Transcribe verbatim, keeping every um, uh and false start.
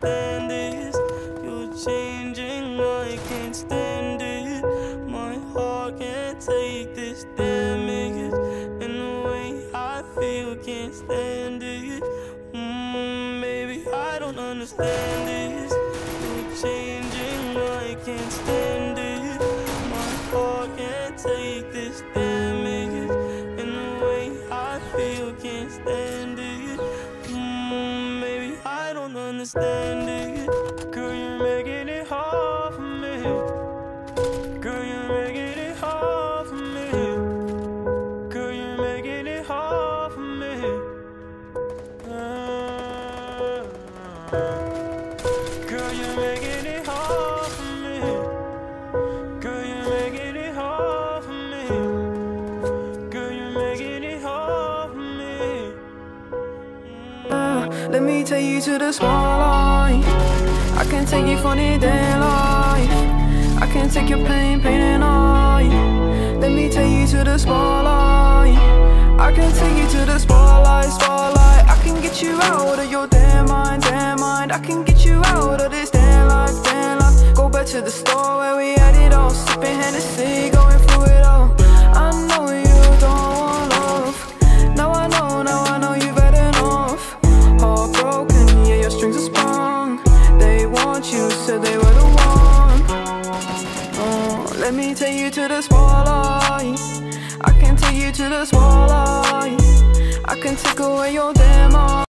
understand this. You're changing, I can't stand it. My heart can't take this damage, and the way I feel can't stand it. Mm, maybe I don't understand this. You're changing, I can't stand it. My heart can't take this damage, and the way I feel can't stand it. Mm, maybe I don't understand it. Girl, you're making it hard for me. Girl, you're making it hard for me. Girl, you're making it hard for me. Uh, girl, you're making it hard for me. Girl, you're making it hard for me. Girl, you're making it hard for me. Uh, let me take you to the small life. I can take you for the day life. I can take your pain, pain and all. Let me take you to the spotlight. I can take you to the spotlight, spotlight. I can get you out of your damn mind, damn mind. I can get you out of this damn life, damn life. Go back to the store where we had it all, sipping Hennessy, going through it all. I know you don't want love. Now I know, now I know you've had enough. Heartbroken, yeah, your strings are sprung. They want you, said they were the one. Oh, let me take you to the spotlight. I can take you to the spotlight. I can take away your damn heart.